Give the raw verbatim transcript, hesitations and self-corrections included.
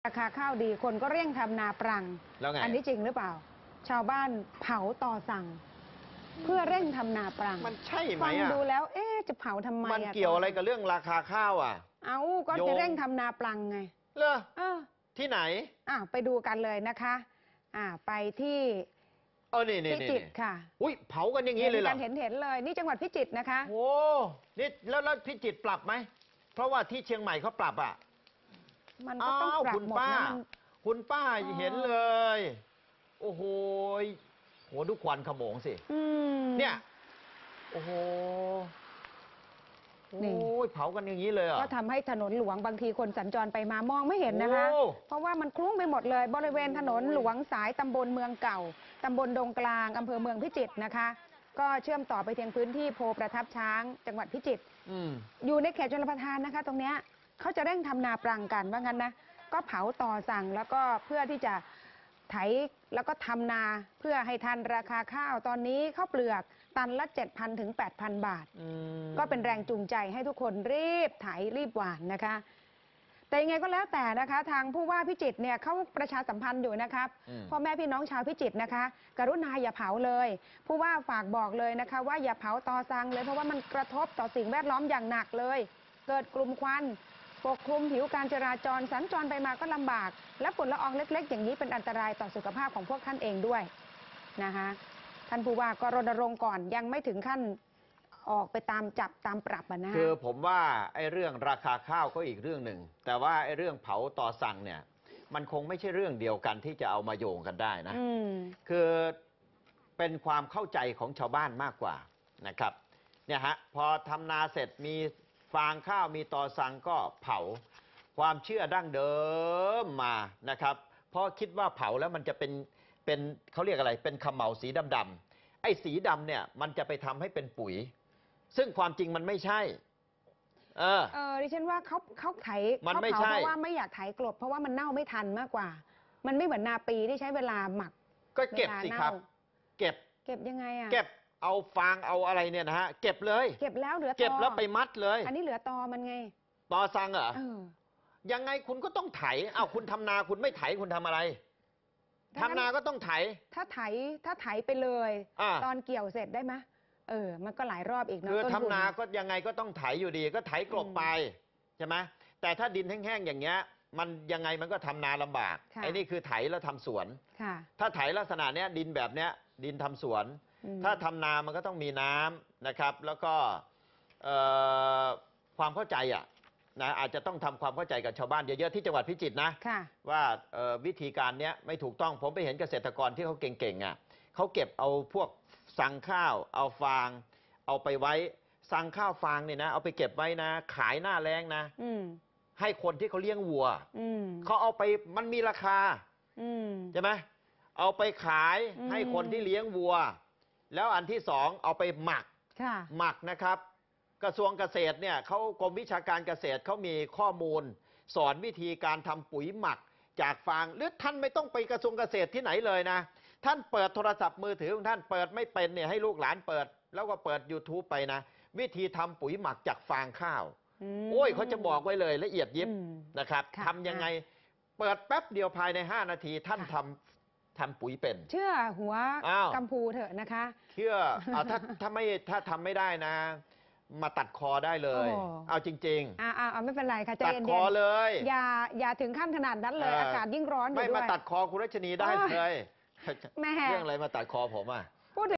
ราคาข้าวดีคนก็เร่งทำนาปรังแล้วไงอันนี้จริงหรือเปล่าชาวบ้านเผาต่อสั่งเพื่อเร่งทำนาปรังมันใช่ไหมฟังดูแล้วเอ๊ะจะเผาทำไมมันเกี่ยวอะไรกับเรื่องราคาข้าวอ่ะเอาก็จะเร่งทำนาปรังไงเหรอเออที่ไหนอ่าไปดูกันเลยนะคะอ่าไปที่เออนี่นี่พิจิตรค่ะอุ้ยเผากันอย่างนี้เลยเหรอเห็นเห็นเลยนี่จังหวัดพิจิตรนะคะโอ้นี่แล้วแล้วพิจิตรปรับไหมเพราะว่าที่เชียงใหม่เขาปรับอ่ะมันก็ต้องปรับหมดนะคุณป้าเห็นเลย โอ้โหโหดูควันขโมงสิเนี่ยโอ้โหโอ้ยเผากันอย่างนี้เลยอ่ะก็ทำให้ถนนหลวงบางทีคนสัญจรไปมามองไม่เห็นนะคะเพราะว่ามันคลุ้งไปหมดเลยบริเวณถนนหลวงสายตำบลเมืองเก่าตำบลดงกลางอำเภอเมืองพิจิตรนะคะก็เชื่อมต่อไปยังพื้นที่โพประทับช้างจังหวัดพิจิตรอยู่ในเขตชลประทานนะคะตรงเนี้ยเขาจะเร่งทำนาปรังกันว่างั้นนะก็เผาต่อสั่งแล้วก็เพื่อที่จะไถแล้วก็ทำนาเพื่อให้ทันราคาข้าวตอนนี้ข้าวเปลือกตันละ เจ็ดพัน ถึง แปดพัน บาทก็เป็นแรงจูงใจให้ทุกคนรีบไถรีบหว่านนะคะแต่ยังไงก็แล้วแต่นะคะทางผู้ว่าพิจิตรเนี่ยเขาประชาสัมพันธ์อยู่นะครับพ่อแม่พี่น้องชาวพิจิตรนะคะกรุณาอย่าเผาเลยผู้ว่าฝากบอกเลยนะคะว่าอย่าเผาตอซังเลยเพราะว่ามันกระทบต่อสิ่งแวดล้อมอย่างหนักเลยเกิดกลุ่มควันปกคลุมผิวการจราจรสัญจรไปมาก็ลำบากและฝุ่นละอองเล็กๆอย่างนี้เป็นอันตรายต่อสุขภาพของพวกท่านเองด้วยนะคะท่านผู้ว่าก็รณรงค์ก่อนยังไม่ถึงขั้นออกไปตามจับตามปรับนะคือผมว่าไอ้เรื่องราคาข้าวก็อีกเรื่องหนึ่งแต่ว่าไอ้เรื่องเผาต่อสั่งเนี่ยมันคงไม่ใช่เรื่องเดียวกันที่จะเอามาโยงกันได้นะคือเป็นความเข้าใจของชาวบ้านมากกว่านะครับเนี่ยฮะพอทำนาเสร็จมีฟางข้าวมีต่อสั่งก็เผาความเชื่อดั้งเดิมมานะครับเพราะคิดว่าเผาแล้วมันจะเป็นเป็นเขาเรียกอะไรเป็นเขม่าสีดำๆไอ้สีดำเนี่ยมันจะไปทำให้เป็นปุ๋ยซึ่งความจริงมันไม่ใช่เออเออดิฉันว่าเขาเขาไถเขาเผาเพราะว่าไม่อยากไถกลบเพราะว่ามันเน่าไม่ทันมากกว่ามันไม่เหมือนนาปีที่ใช้เวลาหมักก็เก็บสิครับเก็บเก็บยังไงอ่ะเก็บเอาฟางเอาอะไรเนี่ยนะฮะเก็บเลยเก็บแล้วเหลือตอเก็บแล้วไปมัดเลยอันนี้เหลือตอมันไงตอซังเหรอยังไงคุณก็ต้องไถอ้าวคุณทำนาคุณไม่ไถคุณทำอะไรทำนาก็ต้องไถถ้าไถถ้าไถไปเลยตอนเกี่ยวเสร็จได้ไหมเออมันก็หลายรอบอีกเนาะคือทำนาก็ยังไงก็ต้องไถอยู่ดีก็ไถกลบไปใช่ไหมแต่ถ้าดินแห้งๆอย่างเงี้ยมันยังไงมันก็ทำนาลำบากไอ้นี่คือไถแล้วทำสวนถ้าไถลักษณะเนี้ยดินแบบเนี้ยดินทำสวนถ้าทำนามันก็ต้องมีน้ำนะครับแล้วก็ความเข้าใจอ่ะนะอาจจะต้องทำความเข้าใจกับชาวบ้านเยอะๆที่จังหวัดพิจิตรนะว่าวิธีการเนี้ยไม่ถูกต้องผมไปเห็นเกษตรกรที่เขาเก่งๆอ่ะเขาเก็บเอาพวกสั่งข้าวเอาฟางเอาไปไว้สั่งข้าวฟางเนี่ยนะเอาไปเก็บไว้นะขายหน้าแล้งนะให้คนที่เขาเลี้ยงวัวเขาเอาไปมันมีราคาใช่ไหมเอาไปขายให้คนที่เลี้ยงวัวแล้วอันที่สองเอาไปหมักหมักนะครับกระทรวงเกษตรเนี่ยเขากรมวิชาการเกษตรเขามีข้อมูลสอนวิธีการทำปุ๋ยหมักจากฟางหรือท่านไม่ต้องไปกระทรวงเกษตรที่ไหนเลยนะท่านเปิดโทรศัพท์มือถือของท่านเปิดไม่เป็นเนี่ยให้ลูกหลานเปิดแล้วก็เปิด ยูทูบ ไปนะวิธีทำปุ๋ยหมักจากฟางข้าวโอ้ยเขาจะบอกไว้เลยละเอียดยิบนะครับทำยังไงเปิดแป๊บเดียวภายในห้านาทีท่านทำทำปุ๋ยเป็นเชื่อหัวกัมพูเถอะนะคะเชื่อถ้าถ้าไม่ถ้าทำไม่ได้นะมาตัดคอได้เลยเอาจริงๆอ่าอ่าไม่เป็นไรค่ะใจเย็นตัดคอเลยอย่าอย่าถึงขั้นขนาดนั้นเลยอากาศยิ่งร้อนอยู่ด้วยไม่มาตัดคอคุณรัชนีได้เลยเรื่องอะไรมาตัดคอผมอ่ะ